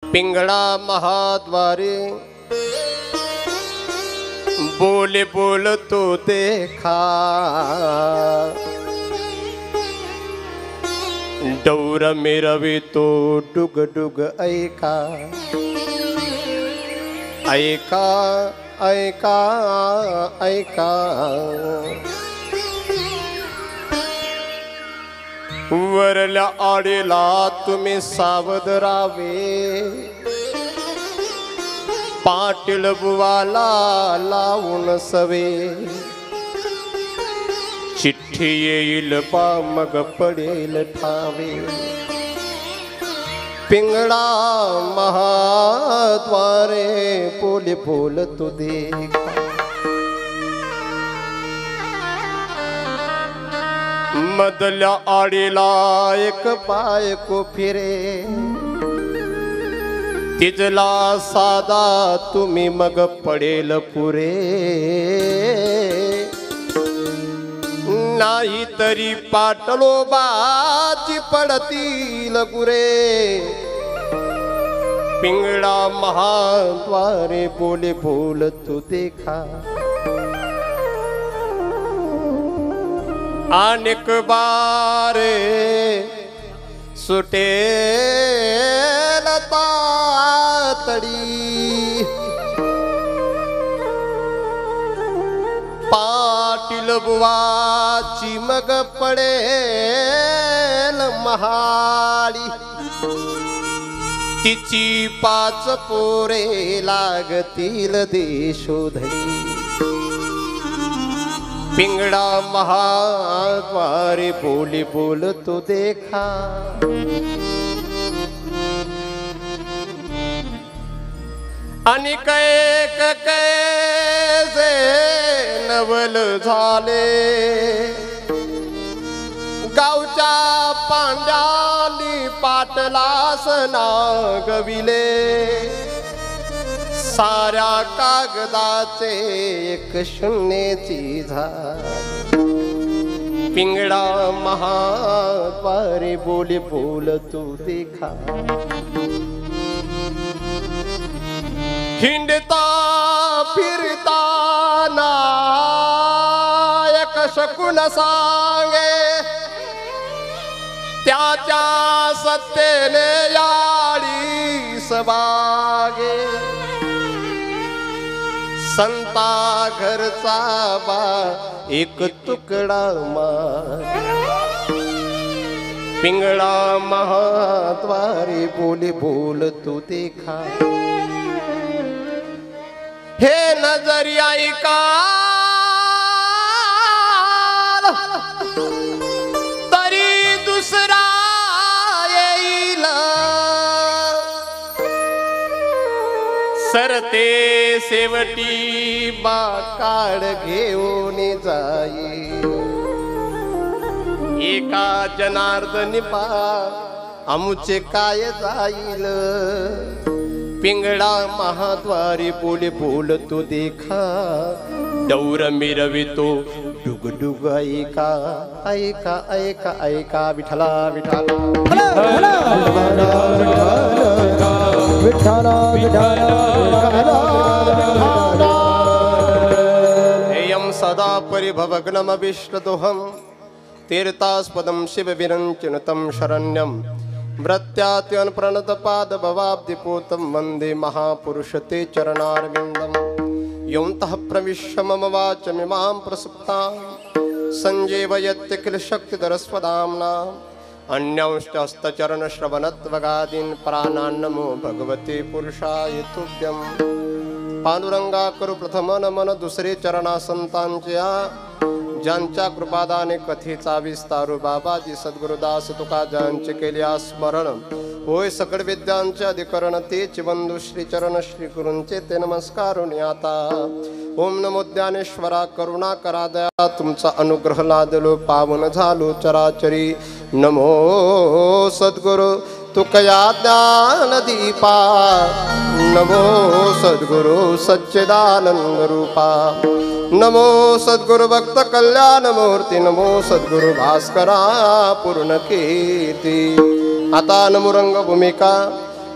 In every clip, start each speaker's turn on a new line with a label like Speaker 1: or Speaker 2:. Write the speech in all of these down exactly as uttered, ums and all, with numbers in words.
Speaker 1: पिंगळा महाद्वारे बोले बोल तो देखा, डौर मिरवी तो डुग डुग ऐका ऐका ऐका ऐका। वरल्या आडीला तुम्ही सावध रावे, पाटील बुवाला लावून सवे, चिठ्ठी येईल पा मग पडेल ठावे। पिंगळा महाद्वारे बोले बोल तू देखा, मधल्या आडीला एक पाय को फिरे, तिजला साधा तुम्ही मग पडेल पुरे, नाही तरी पाटलोबाची पडतील गुरे। पिंगळा महाद्वारे बोले बोल तू देखा, अनेक बारे सुटेल तातडी, पाटील बुवाची मग पडेल महाडी, तिची पाच पोरे लागतील देशोधडी। पिंगळा महाद्वारे बोले बोल तो देखा, अनेक एक कैसे नवल झाले, गावच्या पांड्यानी पाटलास नागविले, साऱ्या कागदाचे एक शून्यची झाड। पिंगळा महाद्वारे बोले बोल तू देखा, हिंडता फिरता नायक शकुन सांगे, त्याच्या सत्तेने याडी सबागे, संता घरचा बा एक तुकडा माग। पिंगळा महाद्वारे बोले बोल तू देखा, हे नजरी ऐका तरी दुसरा येईल, सरते शेवटी बा काळ घेऊन जाई, एका जनार्दनी पा आमुचे काय जाईल। पिंगळा महाद्वारे बोले बोल तो देखा, डौर मिरवितो डुग डुग ऐका ऐका ऐका ऐका। विठला विठला विठला एयं सदा परिभवग्नमविष्टदोहं, तीर्थास्पदं शिवविरञ्चिनुतं शरण्यं, व्रत्यात्यन प्रणत पाद भवाब्धिपूतं वन्दे महापुरुष ते चरणारविन्दं। योऽन्तः प्रविश्य मम वाचमिमां प्रसुप्तां, सञ्जीवयत्य किल शक्तिधरस्वधाम्ना, अन्यांश्च हस्तचरणश्रवणत्वगादीन् प्राणान् नमो भगवते पुरुषाय तुभ्यं। पांडुरंगा करू प्रथम नमन दुसरे चरणा संतांच्या, ज्यांच्या कृपादाने कथेचा विस्तारू बाबाजी सद्गुरुदास तुका ज्यांचे केले स्मरण, होय सकळ विद्यांचे अधिकरण तेच बंधू श्री चरण श्री गुरूंचे ते नमस्कार आता। ओम नमो ज्ञानेश्वरा करुणा करा दया, तुमचा अनुग्रह लादलो पावन झालो चराचरी। नमो सद्गुरु तुकया ज्ञान दीपा, नमो सद्गुरु सच्चिदानंद रूपा, नमो सद्गुरु भक्त कल्याण मूर्ती, नमो सद्गुरु भास्करा पूर्ण कीर्ती। आता नमुरंग भूमिका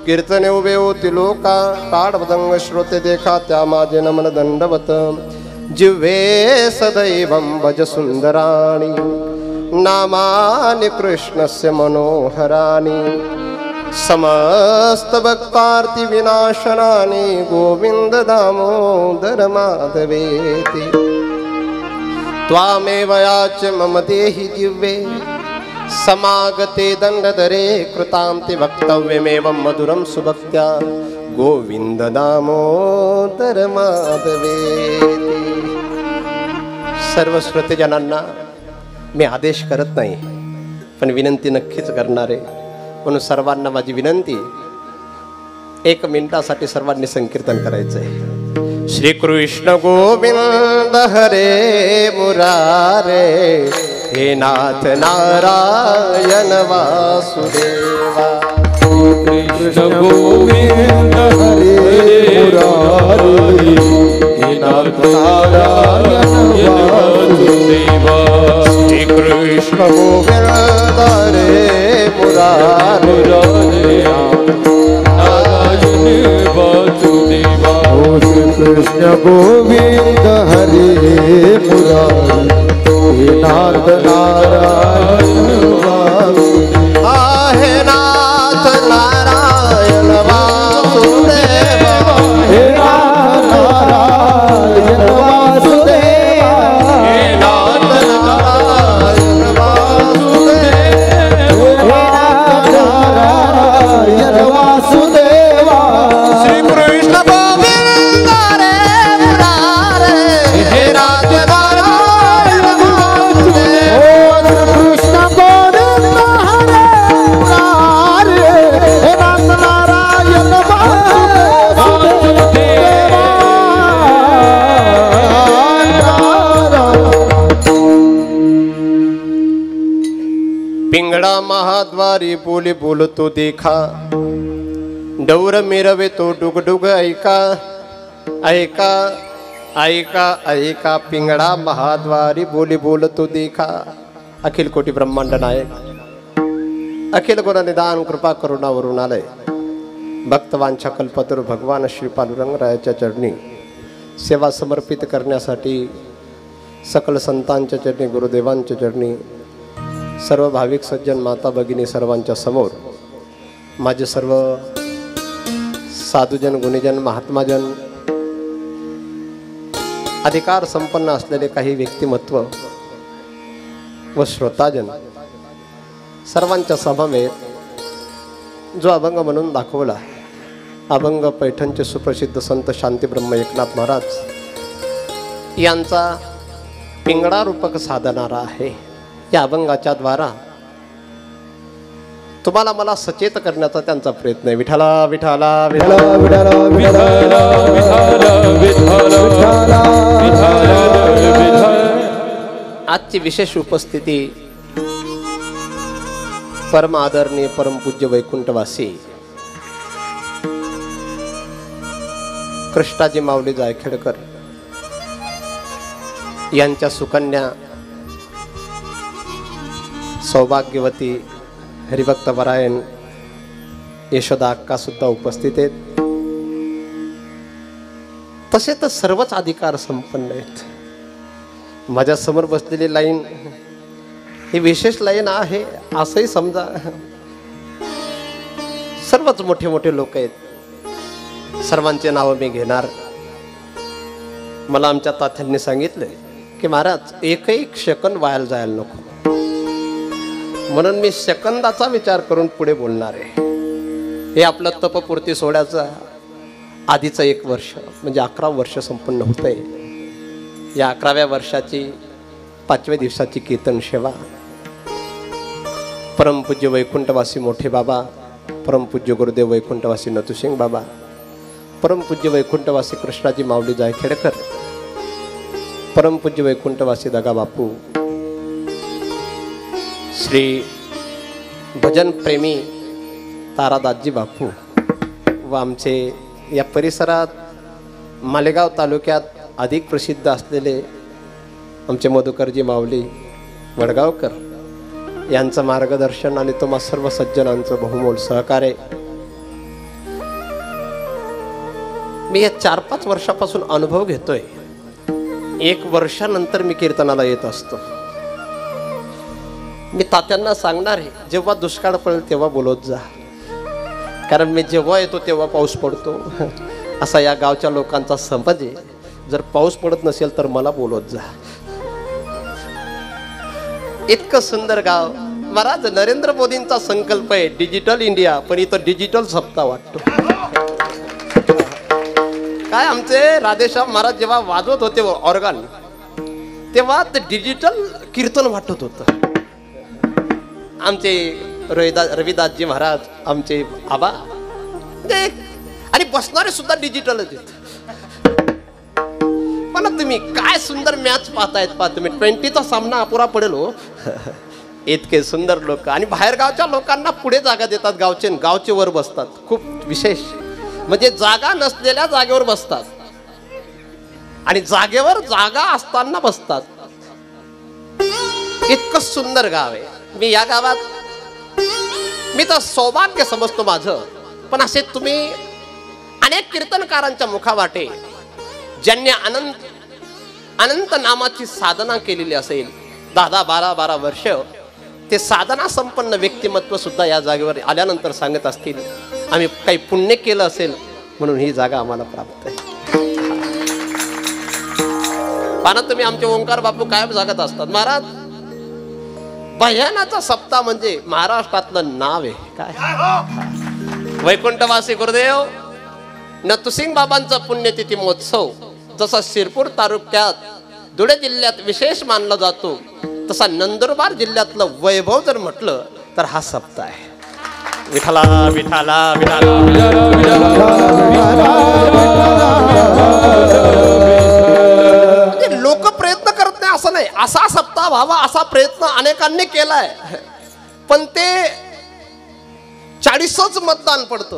Speaker 1: कीर्तने उभे होती लोका ताडपदंग श्रोते देखा त्या माझे नमन दंडवत जिव्हे सदैवं भज सुंदराणी नामानि कृष्णस्य मनोहराणि समस्त भक्तार्ति विनाशनानि गोविंद दामोदर माधवेति त्वामेव याच मम देहि दिव्ये समागते दंडधरे कृतांति वक्तव्यमेवं मधुरं सुभक्त्या गोविंद दामोदर माधवेति। सर्व श्रोतेजनांना मी आदेश करत नाही पण विनंती नक्कीच करणार आहे, म्हणून सर्वांना माझी विनंती एक मिनिटासाठी सर्वांनी संकीर्तन करायचं आहे। श्री कृष्ण गोविंद हरे मुरारे हे नाथ नारायण वासुदेवा।
Speaker 2: कृष्ण गोविंद हरे मुरारे हे नाथ नारायण वासुदेवा।
Speaker 1: श्री कृष्ण गोविंद हरे मुरारे
Speaker 2: नारायण वासुदेवा।
Speaker 3: श्री कृष्ण गोविंद हरे मुरारे हे नाथ नारायण वासुदेवा।
Speaker 1: हे नाथ नारायण वासुदेवा।
Speaker 3: हे नाथ नारायण वासुदेवा।
Speaker 1: हे नाथ नारायण वासुदेवा।
Speaker 3: हे नाथ नारायण वासुदेवा।
Speaker 1: श्री कृष्ण गोविंद हरे मुरारे हे नाथ नारायण वासुदेवा।
Speaker 3: कृष्ण गोविंद हरे मुरारे हे नाथ नारायण
Speaker 1: पिंगळा महाद्वारी बोली बोलतो देखा डौर मिरवे तो डुगडुग ऐका ऐका ऐका ऐका। पिंगळा महाद्वारी बोली बोलतो देखा। अखिल कोटी ब्रह्मांड नायक अखिल गुण निदान कृपा करुणा वरुणालय भक्तवांच्या कल्पतरू भगवान श्री पांडुरंगरायाच्या चरणी सेवा समर्पित करण्यासाठी सकल संतांच्या चरणी गुरुदेवांच्या चरणी सर्व भाविक सज्जन माता भगिनी सर्वांच्या समोर माझे सर्व साधुजन गुणीजन महात्माजन अधिकार संपन्न असलेले काही व्यक्तिमत्व व श्रोताजन सर्वांच्या समवेत जो अभंग म्हणून दाखवला अभंग पैठणचे सुप्रसिद्ध संत शांतीब्रह्म एकनाथ महाराज यांचा पिंगळा रूपक साधणारा आहे। या अभंगाच्या द्वारा तुम्हाला मला सचेत करण्याचा त्यांचा प्रयत्न आहे। विठ्ठला विठ्ठला विठ्ठला
Speaker 3: विठ्ठला विठ्ठला।
Speaker 1: आजची विशेष उपस्थिती परम आदरणीय परमपूज्य वैकुंठवासी कृष्णाजी माऊली जायखेडकर यांच्या सुकन्या सौभाग्यवती हरिभक्त परायण यशोदा अक्का सुद्धा उपस्थित आहेत। तसे तर सर्वच अधिकार संपन्न आहेत। माझ्या समोर बसलेली लाईन ही विशेष लाईन आहे असंही समजा। सर्वच मोठे मोठे लोक आहेत, सर्वांचे नाव मी घेणार। मला आमच्या तात्यांनी सांगितले की महाराज एकही सेकंद वाया जायला नको, म्हणून मी सेकंदाचा विचार करून पुढे बोलणार आहे। हे आपलं तपपूर्ती सोहळ्याचं आधीचं एक वर्ष म्हणजे अकरा वर्ष संपन्न होत आहे। या अकराव्या वर्षाची पाचव्या दिवसाची कीर्तन सेवा परमपूज्य वैकुंठवासी मोठे बाबा, परमपूज्य गुरुदेव वैकुंठवासी नथुसिंग बाबा, परमपूज्य वैकुंठवासी कृष्णाजी माऊली जायखेडकर, परमपूज्य वैकुंठवासी दगा बापू, श्री भजन प्रेमी तारादासजी बापू व आमचे या परिसरात मालेगाव तालुक्यात अधिक प्रसिद्ध असलेले आमचे मधुकरजी माऊली वडगावकर यांचं मार्गदर्शन आणि तुम्हा सर्व सज्जनांचं बहुमोल सहकार्य मी या चार पाच वर्षापासून अनुभव घेतोय. एक वर्षानंतर मी कीर्तनाला येत असतो. मी तात्यांना सांगणार आहे, जेव्हा दुष्काळ पडेल तेव्हा बोलत जा, कारण मी जेव्हा येतो तेव्हा पाऊस पडतो असा या गावच्या लोकांचा समज आहे. जर पाऊस पडत नसेल तर मला बोलत जा. इतकं सुंदर गाव. महाराज, नरेंद्र मोदींचा संकल्प आहे डिजिटल इंडिया, पण इथं डिजिटल सप्ताह वाटतो. काय आमचे राधेश्याम महाराज जेव्हा वाजवत होते ऑर्गन, तेव्हा ते डिजिटल कीर्तन वाटत होतं. आमचे रविदास रविदासजी महाराज, आमचे आबा, आणि बसणारे सुद्धा डिजिटलच आहेत. पण तुम्ही काय सुंदर मॅच पाहतायत. पहा तुम्ही, ट्वेंटीचा सामना अपुरा पडेल हो. इतके सुंदर लोक, आणि बाहेर गावच्या लोकांना पुढे जागा देतात. गावचे गावचे वर बसतात. खूप विशेष म्हणजे जागा नसलेल्या जागेवर बसतात, आणि जागेवर जागा असताना बसतात. इतकं सुंदर गाव आहे. मी या गावात मी तर सौभाग्य समजतो माझं. पण असे तुम्ही अनेक कीर्तनकारांच्या मुखावाटे ज्यांनी अनंत अनंत नामाची साधना केलेली असेल, दहा दहा बारा बारा वर्ष, ते साधना संपन्न व्यक्तिमत्व सुद्धा या जागेवर आल्यानंतर सांगत असतील, आम्ही काही पुण्य केलं असेल म्हणून ही जागा आम्हाला प्राप्त आहे. पाना तुम्ही आमचे ओंकार बापू कायम जागत असतात. महाराज, भजनाचा सप्ताह म्हणजे महाराष्ट्रातलं नाव आहे. काय वैकुंठवासी गुरुदेव नतुसिंग बाबांचा पुण्यतिथी महोत्सव जसा शिरपूर तालुक्यात धुळे जिल्ह्यात विशेष मानला जातो, तसा नंदुरबार जिल्ह्यातलं वैभव जर म्हटलं तर हा सप्ताह आहे. विठाला विठाला विठाला लोक प्रयत्न करत नाही असं नाही. असा सप्ताह व्हावा असा प्रयत्न अनेकांनी केलाय, पण ते चाळीसच मतदान पडतं.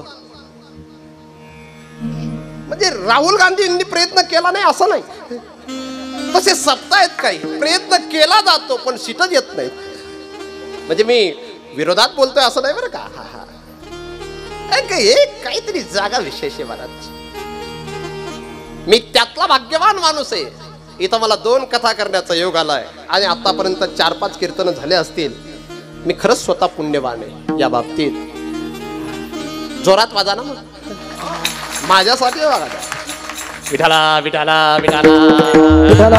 Speaker 1: म्हणजे राहुल गांधींनी प्रयत्न केला नाही असं नाही. तसे सप्ताह आहेत, काही प्रयत्न केला जातो पण सीटच येत नाही. म्हणजे मी विरोधात बोलतोय असं नाही बरं का. हा हा हे काहीतरी जागा विशेष आहे महाराज. मी त्यातला भाग्यवान माणूस आहे. इथं मला दोन कथा करण्याचा योग आलाय, आणि आतापर्यंत चार पाच कीर्तन झाले असतील. मी खरंच स्वतः पुण्यवान आहे या बाबतीत. जोरात वाजा ना मग माझ्यासाठी वागा. विठाला विठाला विठाला.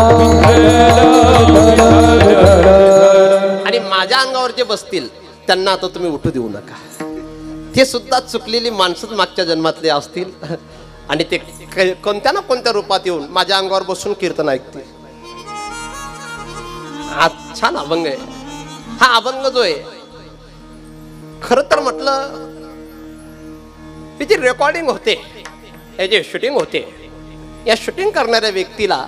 Speaker 1: आणि माझ्या अंगावर जे बसतील त्यांना आता तुम्ही उठू देऊ नका. ते सुद्धा चुकलेली माणसंच मागच्या जन्मातले असतील, आणि ते कोणत्या ना कोणत्या रूपात येऊन माझ्या अंगावर बसून कीर्तन ऐकतील. हा छान अभंग आहे. हा अभंग जो आहे, खर तर म्हटलं त्याची रेकॉर्डिंग होते, याची शूटिंग होते. या शूटिंग करणाऱ्या व्यक्तीला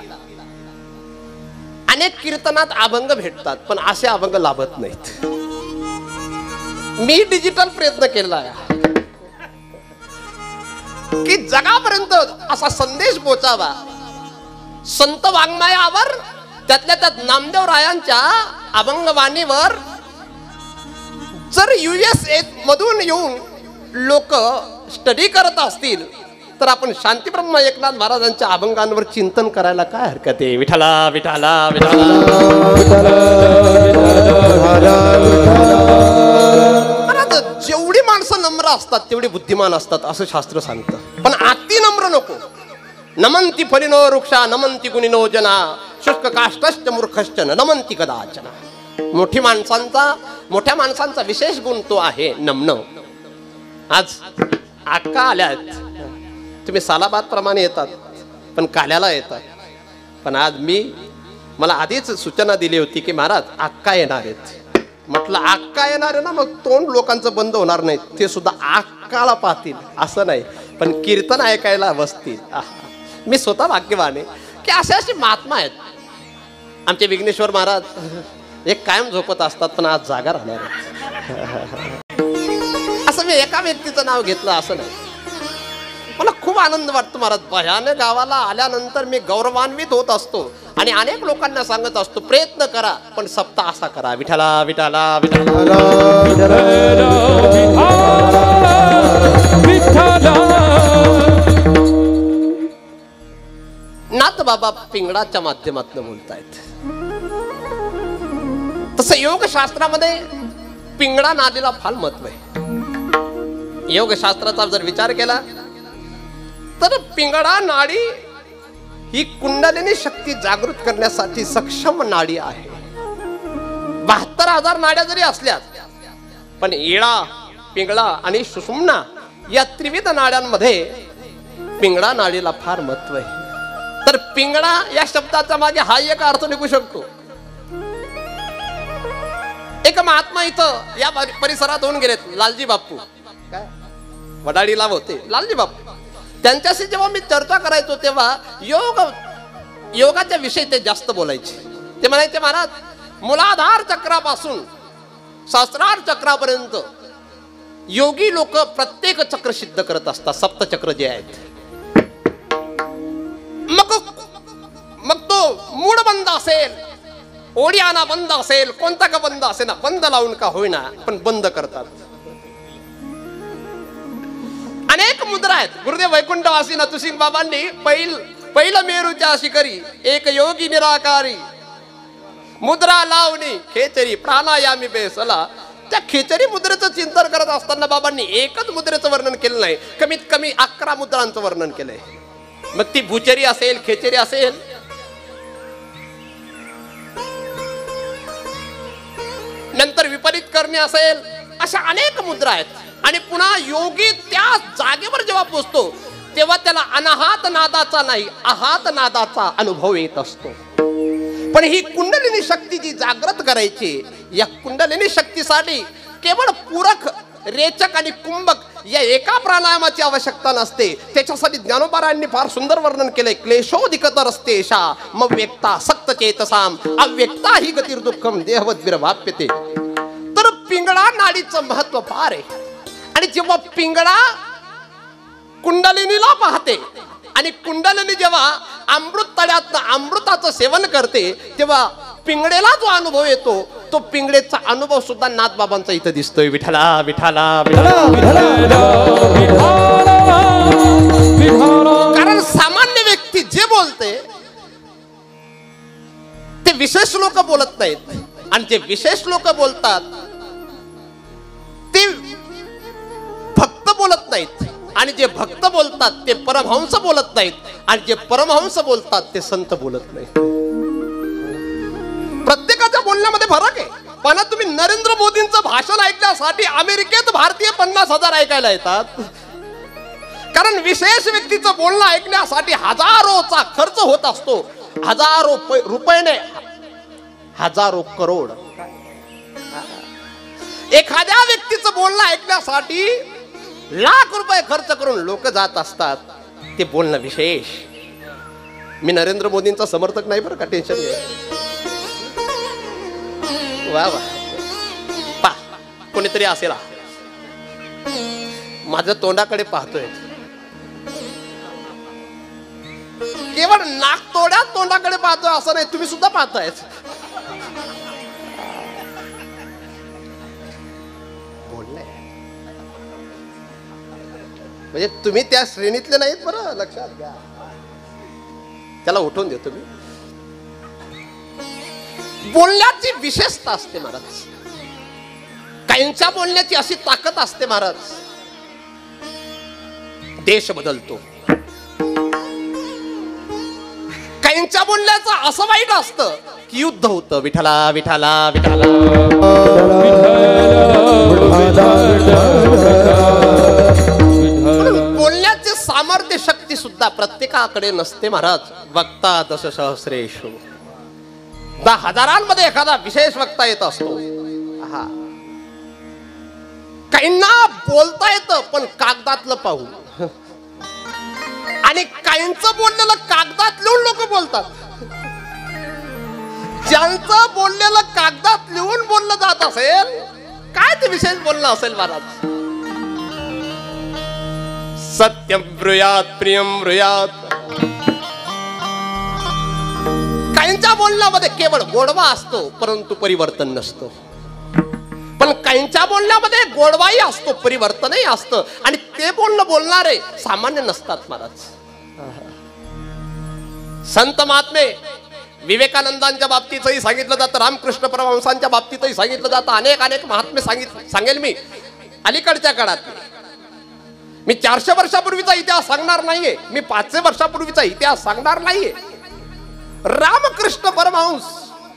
Speaker 1: अनेक कीर्तनात अभंग भेटतात, पण असे अभंग लाभत नाहीत. मी डिजिटल प्रयत्न केला आहे की जगापर्यंत असा संदेश पोचावा. संत वाङ्मयावर, त्यातल्या त्यात नामदेव रायांच्या अभंगवाणीवर जर युएस मधून येऊन लोक स्टडी करत असतील, तर आपण शांतीब्रह्म एकनाथ महाराजांच्या अभंगांवर चिंतन करायला काय हरकत आहे. विठाला विठाला विठाला. जेवढी माणसं नम्र असतात तेवढी बुद्धिमान असतात असं शास्त्र सांगतं. पण अति नम्र नको. नमंती फलिनो वृक्षा नमंती गुणिनो जना शुष्क काष्टश्च मूर्खश्च न नमंती कदाचन. मोठी माणसांचा मोठ्या माणसांचा विशेष गुण तो आहे नमन. आज आक्का आल्यात, तुम्ही सालाबाद प्रमाणे येतात पण काल्याला येतात. पण आज मी मला आधीच सूचना दिली होती की महाराज आक्का येणार आहेत. म्हटलं आक्का येणार आहे ना, मग तोंड लोकांचं बंद होणार नाही, ते सुद्धा आक्काला पाहतील असं नाही, पण कीर्तन ऐकायला बसतील. मी स्वतः भाग्यवान आहे की असे असे महात्मा आहेत. आमचे विघ्नेश्वर महाराज एक कायम झोपत असतात, पण आज जागा राहणार आहेत. असं मी एका व्यक्तीचं नाव घेतलं असं नाही. मला खूप आनंद वाटतो महाराज. भयाने गावाला आल्यानंतर मी गौरवान्वित होत असतो, आणि अनेक लोकांना सांगत असतो प्रयत्न करा, पण सप्ताह असा करा. विठाला विठाला विठाला. बाबा पिंगळाच्या माध्यमातून बोलतायत. तसं योग शास्त्रामध्ये पिंगळा नादीला फार महत्व आहे. योग शास्त्राचा जर विचार केला तर पिंगळा नाडी ही कुंडलिनी शक्ती जागृत करण्यासाठी सक्षम नाडी आहे. बहात्तर हजार नाड्या जरी असल्या पण इळा, पिंगळा आणि सुषुम्ना या त्रिविध नाड्यांमध्ये पिंगळा नाडीला फार महत्व आहे. तर पिंगळा या शब्दाचा मागे हा एक अर्थ निघू शकतो. एक महात्मा इथं या परिसरात होऊन गेलेत, लालजी बापू, काय वडाळीला होते लालजी बापू. त्यांच्याशी जेव्हा मी चर्चा करायचो तेव्हा योग योगाच्या विषयी ते जास्त बोलायचे. ते म्हणायचे, महाराज, मूलाधार चक्रापासून सहस्रार चक्रापर्यंत योगी लोक प्रत्येक चक्र सिद्ध करत असतात, सप्तचक्र जे आहेत. मग मग तो मूळ बंद असेल, ओडियाना बंद असेल, कोणता का बंद असेल ना, बंद लावून का होईना पण बंद करतात. अनेक मुद्रा आहेत. गुरुदेव वैकुंठवासी नथुसिंग बाबांनी पहिल पहिलं मेरूच्या शिखरी एक योगी निराकारी मुद्रा लावणी खेचरी प्राणायामी बेसला. त्या खेचरी मुद्रेचं चिंतन करत असताना बाबांनी एकच मुद्रेचं वर्णन केलं नाही, कमीत कमी अकरा मुद्रांचं वर्णन केलंय. मग ती भुचरी असेल, खेचरी असेल, नंतर विपरीत करणे असेल, अशा अनेक मुद्रा आहेत. आणि पुन्हा योगी त्या जागेवर जेव्हा पोहोचतो तेव्हा त्याला अनाहात नादाचा नाही, आहात नादाचा अनुभव येत असतो. पण ही कुंडलिनी शक्ती जी जागृत करायची, या कुंडलिनी शक्तीसाठी केवळ पूरक, रेचक आणि कुंभक या एका प्राणायामाची आवश्यकता नसते. त्याच्यासाठी ज्ञानोबारायांनी फार सुंदर वर्णन केलंय. क्लेशोदिकत रस्तेशा मग व्यक्ता सक्त चेतसाम अव्यक्ता ही गतीर दुःखम देहवत विरवाप्यते. तर पिंगळा नाडीचं महत्व फार आहे. आणि जेव्हा पिंगळा कुंडलिनीला पाहते आणि कुंडलिनी जेव्हा अमृत तळ्यात अमृताचं सेवन करते तेव्हा पिंगळेला जो अनुभव येतो तो पिंगळेचा अनुभव सुद्धा नाथबाबांचा इथं दिसतोय. विठ्ठला विठ्ठला विठ्ठला. कारण सामान्य व्यक्ती जे बोलते ते विशेष लोक बोलत नाहीत, आणि जे विशेष लोक बोलतात ते भक्त बोलत नाहीत, आणि जे भक्त बोलतात ते परमहंस बोलत नाहीत, आणि जे परमहंस बोलतात ते संत बोलत नाहीत. प्रत्येकाच्या बोलण्यामध्ये फरक आहे. पण तुम्ही नरेंद्र मोदींचं भाषण ऐकण्यासाठी अमेरिकेत भारतीय पन्नास हजार ऐकायला येतात. कारण विशेष व्यक्तीचं बोलणं ऐकण्यासाठी हजारोचा खर्च होत असतो. हजारो रुपये, हजारो करोड. एखाद्या व्यक्तीचं बोलणं ऐकण्यासाठी लाख रुपये खर्च करून लोक जात असतात. ते बोलणं विशेष. मी नरेंद्र मोदींचा समर्थक नाही बरं का, टेन्शन घ्या. वा वा, पा कोणीतरी असेल माझ्या तोंडाकडे पाहतोय. केवळ नाक तोड्या तोंडाकडे पाहतोय असं नाही, तुम्ही सुद्धा पाहताय. म्हणजे तुम्ही त्या श्रेणीतले नाहीत बरं, लक्षात घ्या. त्याला उठवून देतो मी. बोलण्याची विशेषता असते महाराज. काहींच्या बोलण्याची अशी ताकद असते महाराज, देश बदलतो. काहींच्या बोलण्याचं असं वाईट असतं की युद्ध होतं. विठ्ठला विठ्ठला विठ्ठला. बोलण्याचे सामर्थ्य शक्ती सुद्धा प्रत्येकाकडे नसते महाराज. वक्ता दश सहस्रेषु, दहा हजारांमध्ये एखादा विशेष वक्ता येत असतो. हा, काहींना बोलता येतं पण कागदातलं पाहून, आणि काहींचं बोललेलं कागदात लिहून लोक बोलतात. ज्यांचं बोललेलं कागदात लिहून बोललं जात असेल, काय ते विशेष बोलणं असेल महाराज. सत्यम ब्रूयात प्रियम ब्रूयात. काहींच्या बोलण्यामध्ये केवळ गोडवा असतो परंतु परिवर्तन नसतो. पण काहींच्या बोलण्यामध्ये गोडवाही असतो, परिवर्तनही असतं, आणि ते बोलणं बोलणारे सामान्य नसतात महाराज. संत महात्मे विवेकानंदांच्या बाबतीतही सांगितलं जातं, रामकृष्ण परमहंसांच्या बाबतीतही सांगितलं जातं, अनेक अनेक महात्मे सांगित सांगेल मी अलीकडच्या काळात. मी चारशे वर्षापूर्वीचा इतिहास सांगणार नाहीये, मी पाचशे वर्षापूर्वीचा इतिहास सांगणार नाहीये. रामकृष्ण परमहंस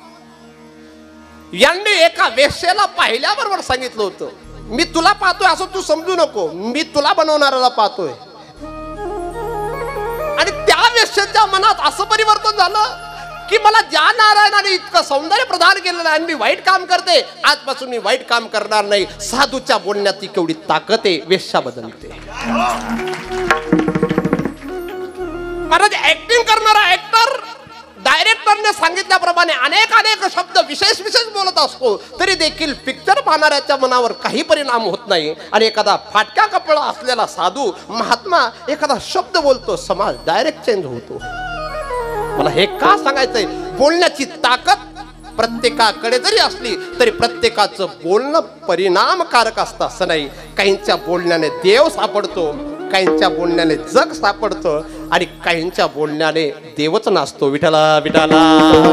Speaker 1: यांनी एका वेश्येला पाहिल्याबरोबर सांगितलं होतं, मी तुला पाहतोय असं तू समजू नको, मी तुला बनवणाऱ्याला पाहतोय. आणि त्या वेश्येच्या मनात असं परिवर्तन झालं की मला ज्या नारायणाने इतकं सौंदर्य प्रदान केलेलं आहे, मी वाईट काम करते, आजपासून मी वाईट काम करणार नाही. साधूच्या बोलण्यात ती केवढी ताकद आहे, वेश्या बदलते. महाराज ऍक्टिंग करणारा ऍक्टर डायरेक्टरने सांगितल्याप्रमाणे अनेक अनेक शब्द विशेष विशेष बोलत असतो, तरी देखील पिक्चर पाहणाऱ्याच्या मनावर काही परिणाम होत नाही. आणि एखादा फाटक्या कपडा असलेला साधू महात्मा एखादा शब्द बोलतो, समाज डायरेक्ट चेंज होतो. मला हे का सांगायचंय, बोलण्याची ताकद प्रत्येकाकडे जरी असली तरी प्रत्येकाचं बोलणं परिणामकारक असतं असं नाही. काहींच्या बोलण्याने देव सापडतो, काहींच्या बोलण्याने जग सापडतं, आणि काहींच्या बोलण्याने देवच नाचतो. विठ्ठला विठ्ठला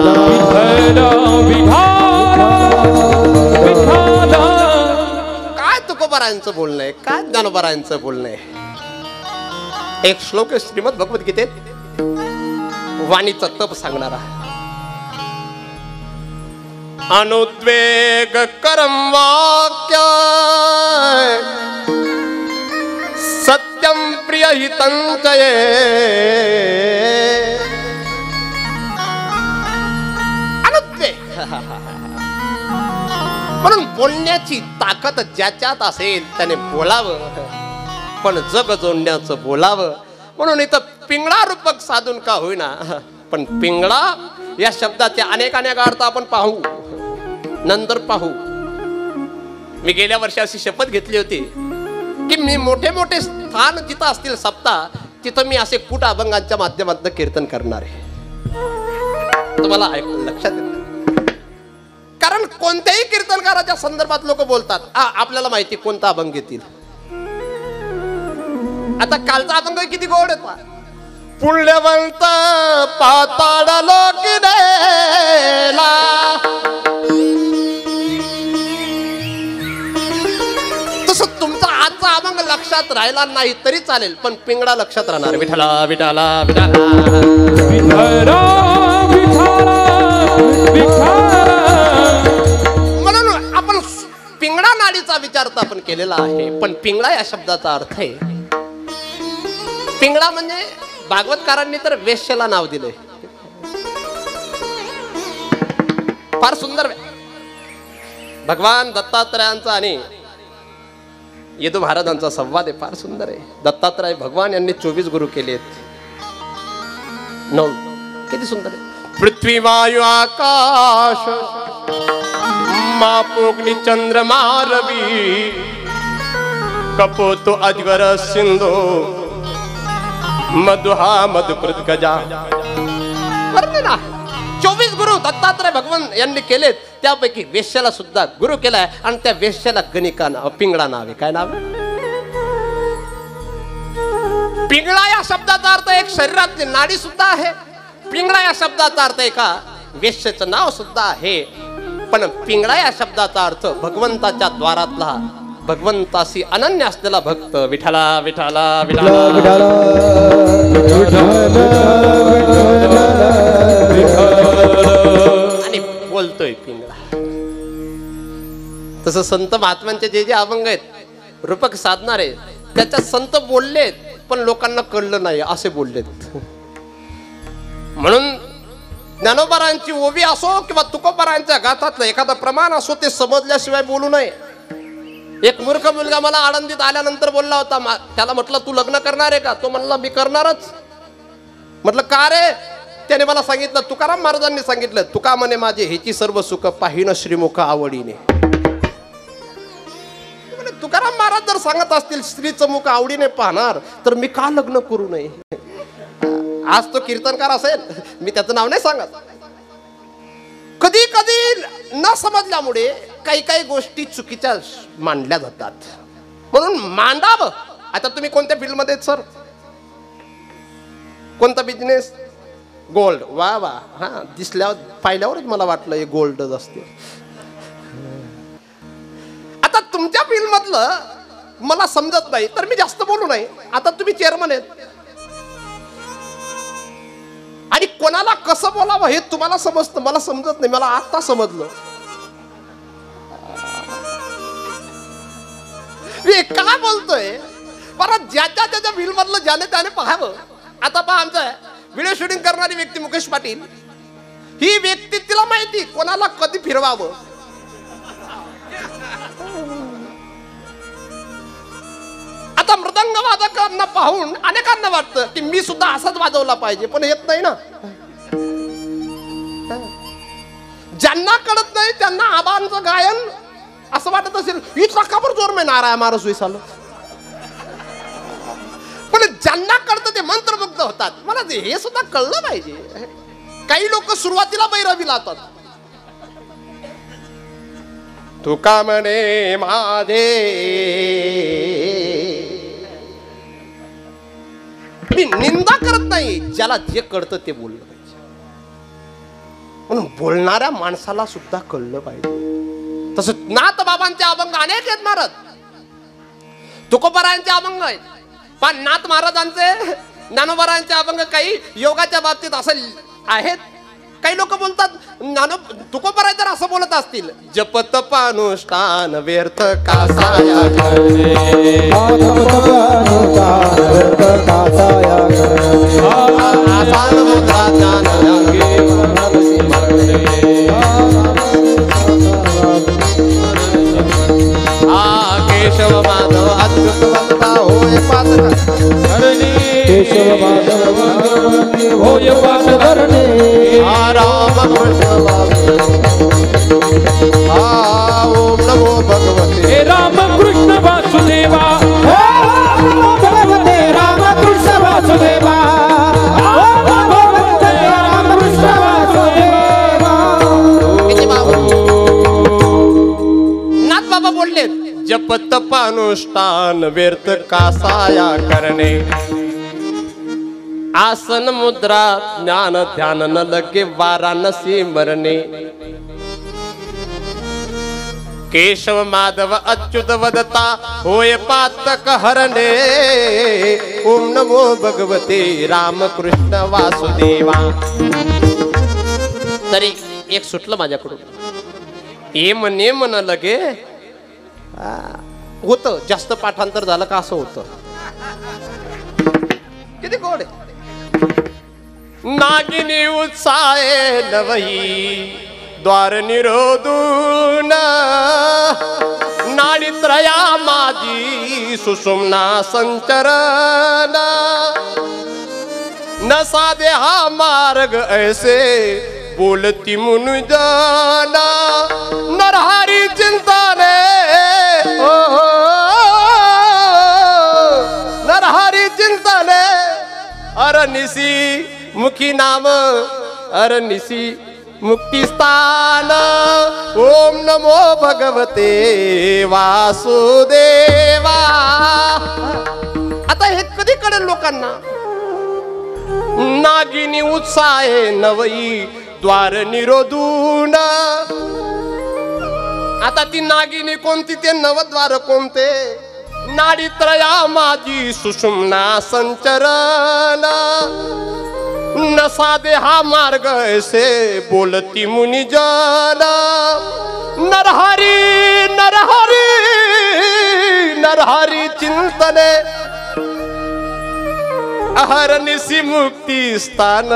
Speaker 1: काय तुकोबारायांचं बोलणं आहे, काय ज्ञानोबारायांचं बोलणं आहे. एक श्लोक श्रीमद भगवद्गीतेत वाणीचा तप सांगणारा. अनुद्वेग करम वाक्य सत्यम प्रिय हितंचये. अनुद्वेग म्हणून बोलण्याची ताकद ज्याच्यात असेल त्याने बोलावं, पण जग जोडण्याचं बोलावं. म्हणून इथं पिंगळा रूपक साधून का होईना, पण पिंगळा या शब्दाचे अनेक अनेक अर्थ आपण पाहू, नंतर पाहू. मी गेल्या वर्षी अशी शपथ घेतली होती की मी मोठे मोठे स्थान जिथं असतील सप्ताह, तिथं मी असे कुट अभंगांच्या माध्यमातून कीर्तन करणार आहे. तुम्हाला लक्षात येत, कारण कोणत्याही कीर्तनकाराच्या संदर्भात लोक बोलतात, आपल्याला माहिती कोणता अभंग घेतील. आता कालचा अभंग किती गोड होता, पुण्यवंत पाताळ लोकी नेला. तसं तुमचा आजचा अभंग लक्षात राहिला नाही तरी चालेल, पण पिंगळा लक्षात राहणार. विठ्ठला विठ्ठला म्हणून आपण पिंगळा नाडीचा विचार तर आपण केलेला आहे, पण पिंगळा या शब्दाचा अर्थ आहे, पिंगळा म्हणजे भागवतकारांनी तर वेश्येला नाव दिले. फार सुंदर भगवान दत्तात्रयांचा आणि यदु महाराजांचा संवाद आहे, फार सुंदर आहे. दत्तात्रय भगवान यांनी चोवीस गुरु केलेत. नऊ किती सुंदर आहे. पृथ्वी वायू आकाश मापोग्नि चंद्रमा रवी कपोतो अजगर सिंधू मधुहा मधुकृत गजा. चोवीस गुरु दत्तात्रय भगवान यांनी केलेत, त्यापैकी वेश्याला सुद्धा गुरु केलाय, आणि त्या वेश्याला गणिका नाव, पिंगळा नाव आहे. काय नाव आहे? पिंगळा या शब्दाचा अर्थ एक शरीरातली नाडी सुद्धा आहे. पिंगळा या शब्दाचा अर्थ एका वेश्येचं नाव सुद्धा आहे. पण पिंगळा या शब्दाचा अर्थ भगवंताच्या द्वारातला, भगवंताशी अनन्य असलेला भक्त. विठ्ठला विठ्ठला विठ्ठला आणि बोलतोय पिंगळा. तसं संत महात्म्यांचे जे जे अभंग आहेत, रूपक साधणारे, त्याच्यात संत बोललेत पण लोकांना कळलं नाही असे बोललेत. म्हणून ज्ञानोबारांची ओवी असो किंवा तुकोबारांच्या गाथातलं एखादं प्रमाण असो, ते समजल्याशिवाय बोलू नये. एक मूर्ख मुलगा मला आळंदीत आल्यानंतर बोलला होता, त्याला म्हटलं तू लग्न करणार आहे का? तो म्हणला मी करणारच. म्हटलं का रे? त्याने मला सांगितलं, तुकाराम महाराजांनी सांगितलं, तुका म्हणे माझे हेची सर्व सुख पाहिन श्रीमुख आवडीने. तुकाराम महाराज जर सांगत असतील स्त्रीचं मुख आवडीने पाहणार, तर मी का लग्न करू नये? आज तो कीर्तनकार असेल, मी त्याचं नाव नाही सांगत. कधी कधी न समजल्यामुळे काही काही गोष्टी चुकीच्या मांडल्या जातात. म्हणून मांडावं. आता तुम्ही कोणत्या फील्ड मध्ये सर? कोणता बिझनेस? गोल्ड. वा वा. हा, दिसल्यावर पाहिल्यावरच मला वाटलं हे गोल्डच असते. आता तुमच्या फील्ड मधलं मला समजत नाही तर मी जास्त बोलू नाही. आता तुम्ही चेअरमन आहेत आणि कोणाला कसं बोलावं हे तुम्हाला समजतं, मला समजत नाही. मला आता समजलं. मी काय बोलतोय परत ज्याच्या त्याच्या फील्ड मधलं ज्याने त्याने पाहावं. आता पहा, आमचं व्हिडिओ शूटिंग करणारी व्यक्ती मुकेश पाटील, ही व्यक्ती तिला माहिती कोणाला कधी फिरवावं. आता मृदंग वादकांना पाहून अनेकांना वाटतं की मी सुद्धा असाच वाजवला पाहिजे, पण येत नाही ना. ज्यांना कळत नाही त्यांना आबांचं गायन असं वाटत असेल इतका काबर जोर में नारा मारस विसालो. पण ज्यांना कळतं ते मंत्रमुग्ध होतात. मला हे सुद्धा कळलं पाहिजे. काही लोक सुरुवातीला बैरवी लावतात. तुका म्हणे माझे मी निंदा करत नाही, ज्याला जे कळतं ते बोललं पाहिजे. म्हणून बोलणाऱ्या माणसाला सुद्धा कळलं पाहिजे. तसं नाथ बाबांचे अभंग अनेक आहेत महाराज, तुकोबारायांचे अभंग आहेत, पण नाथ महाराजांचे ज्ञानोबारायांचे अभंग काही योगाच्या बाबतीत असं आहेत. काही लोक बोलतात ज्ञानो तुकोबाराय जर असं बोलत असतील, जप तप अनुष्ठान व्यर्थ कासाया करणे, आसान मुद्रा ज्ञान अंगे केशव माधव अच्युत वंदता होय पात्र करणे,
Speaker 2: केशव माधव होय पात्र करणे,
Speaker 1: राम कृष्ण ओम नमो भगवते
Speaker 2: हे राम कृष्ण वासुदेवा,
Speaker 3: भगवते राम कृष्ण वासुदेवा, भगवते राम कृष्ण वासुदेवा.
Speaker 1: नाथ बाबा बोलले जप तप अनुष्ठान व्यर्थ कासाया करणे, आसन मुद्रा ज्ञान ध्यान न लगे वाराणसी मरणे, केशव माधव अच्युत वदता होय पातक हरणे, ओम नमो भगवते राम कृष्ण वासुदेवा. तरी एक सुटलं माझ्याकडून. हे म्हणे म्हण लगे होत जास्त पाठांतर झालं का असं होतं. किती गोड आहे. नागिनी उत्साहे नवही द्वार निरोधून, नाडी त्रया माझी सुषुम्ना संचरण, न साधे हा मार्ग ऐसे बोलती मुनुजना, नरहरी चिंतने नरहरी चिंतने, अरनिसी मुखी नाम अरनिसी मुक्ती स्थान, ओम नमो भगवते वासुदेवा. आता हे कधी कळेल लोकांना. नागिनी उत्साहे नवई द्वार निरोधून, आता ती नागिनी कोणती ते नवद्वार कोणते, नाडी त्रया माझी सुषुम्ना संचरण, न साधे हा मार्ग ऐसे बोलती मुनिजन, नरहरी नरहरी नरहरी चिंतने, अहरनिसी मुक्ती स्थान.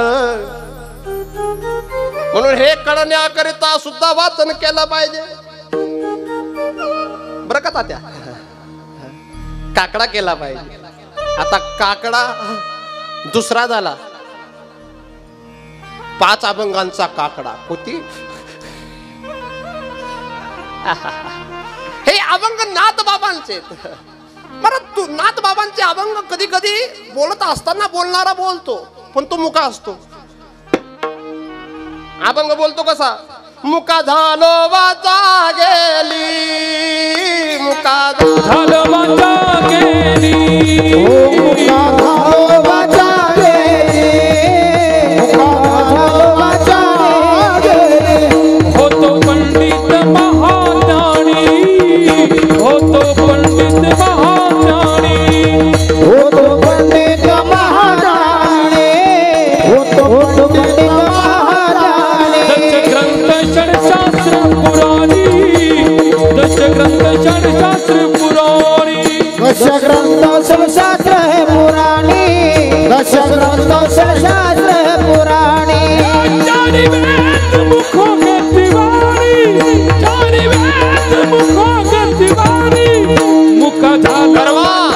Speaker 1: म्हणून हे कळण्याकरिता सुद्धा वाचन केलं पाहिजे बरं का तात्या. काकडा केला पाहिजे. आता काकडा दुसरा झाला, पाच अभंगांचा काकडा होती. हे अभंग नाथ बाबांचे. बरं तू नाथ बाबांचे अभंग कधी कधी बोलत असताना बोलणारा बोलतो, पण तो मुका असतो. अभंग बोलतो कसा, मुका झालो वाचा गेली, मुका
Speaker 2: झालो वाचा गेली,
Speaker 3: मुका झालो वाचा गेली, मुका दशग्रंथ शास्त्र पुराणे
Speaker 2: चारी वेद मुखों के तिवारी चारी वेद मुखों के तिवारी मुका झालो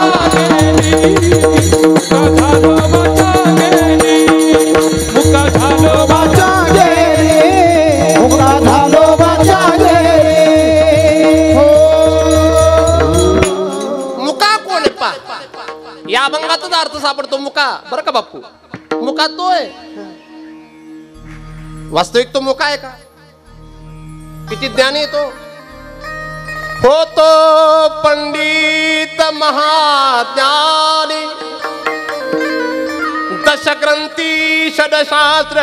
Speaker 2: मुका झालो बचा गेली मुका झालो
Speaker 3: वाचा गेली मुका झालो वाचा गेली हो
Speaker 1: मुका कोण पा या अभंगाचाच अर्थ सापडतो मुका बरं का बापू मुका तो आहे वास्तविक तो मुका आहे का किती ज्ञानी आहे तो होतो पंडित महाज्ञानी दशग्रंथी षडशास्त्र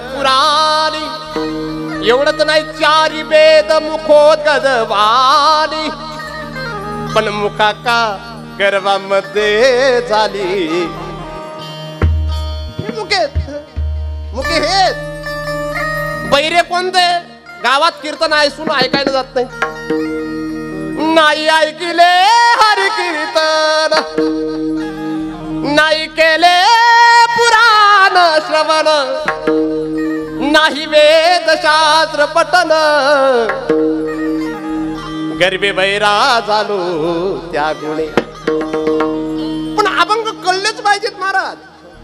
Speaker 1: पुराणी एवढंच नाही चारी वेद मुखोद्गत वाणी पण मुका का गर्भामध्ये झाली मुके मुके हे बैरे कोणते गावात कीर्तन ऐसून ऐकायला जात नाही नाही ऐकले हरि कीर्तन नाही केले पुराण श्रवण नाही वेद शास्त्र पठन गर्भे बैरा झालो त्या गुणे पण अभंग कळलेच पाहिजेत महाराज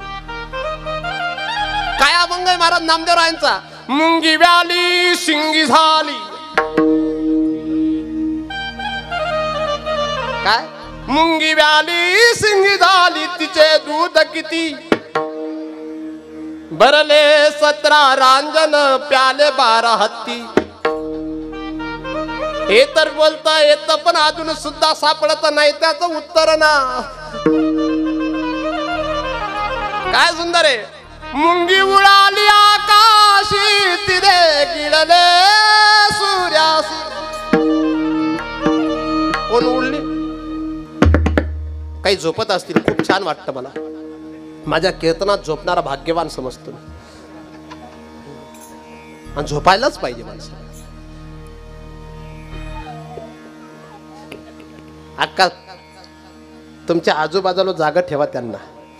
Speaker 1: काय अभंग आहे महाराज नामदेवरायांचा मुंगी व्याली शिंगी झाली काय मुंगी व्याली शिंगी झाली तिचे दूध किती भरले सतरा रांजण प्याले बारा हत्ती हे तर बोलता येत पण अजून सुद्धा सापडत नाही त्याचं उत्तर ना काय सुंदर आहे मुंगी उडाली आकाशी तिरे गिळले सूर्यासी कोण उडली काही झोपत असतील खूप छान वाटतं मला माझ्या कीर्तनात झोपणारा भाग्यवान समजतो आणि झोपायलाच पाहिजे माणसं अक्का तुमच्या आजूबाजूला जागा ठेवा त्यांना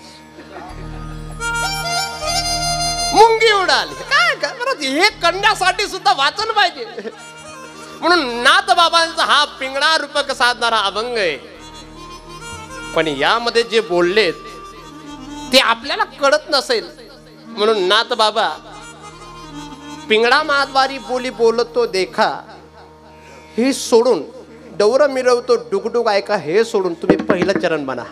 Speaker 1: मुंगी उडाली काय काय बरं हे करण्यासाठी सुद्धा वाचन पाहिजे म्हणून नाथ बाबांचा हा पिंगळा रूपक साधणारा अभंग आहे पण यामध्ये जे बोललेत ते आपल्याला कळत नसेल म्हणून नाथ बाबा पिंगळा महाद्वारी बोली बोलतो देखा हे सोडून डौर मिरवतो डुगडुग ऐका हे सोडून तुम्ही पहिलं चरण म्हणा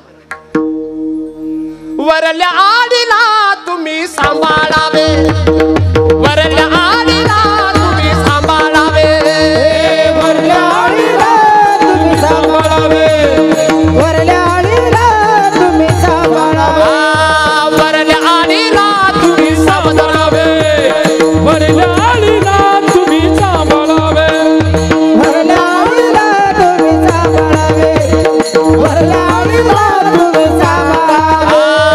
Speaker 1: वरल्या आडीला तुम्ही सांभाळावे वरल्या आडीला तुम्ही सांभाळावे
Speaker 3: वरल्या आडीला तुम्ही सांभाळावे वरल्या आडीला तुम्ही सांभाळावे
Speaker 1: वरल्या आडीला तुम्ही सांभाळावे
Speaker 2: वरल्या आडीला तुम्ही सांभाळावे
Speaker 3: वरल्या आडीला तुम्ही सांभाळावे वरल्या आडीला तुम्ही सांभाळावे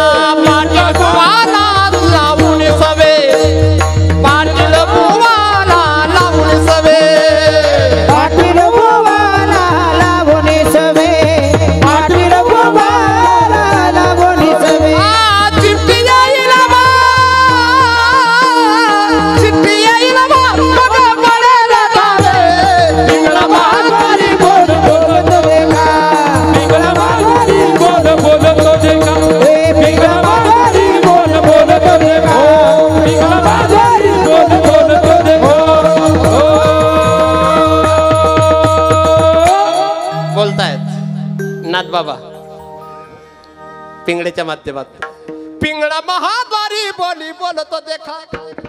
Speaker 1: नाथ बाबा पिंगळेच्या माध्यमात पिंगळा महाद्वारी बोली बोलतो देखा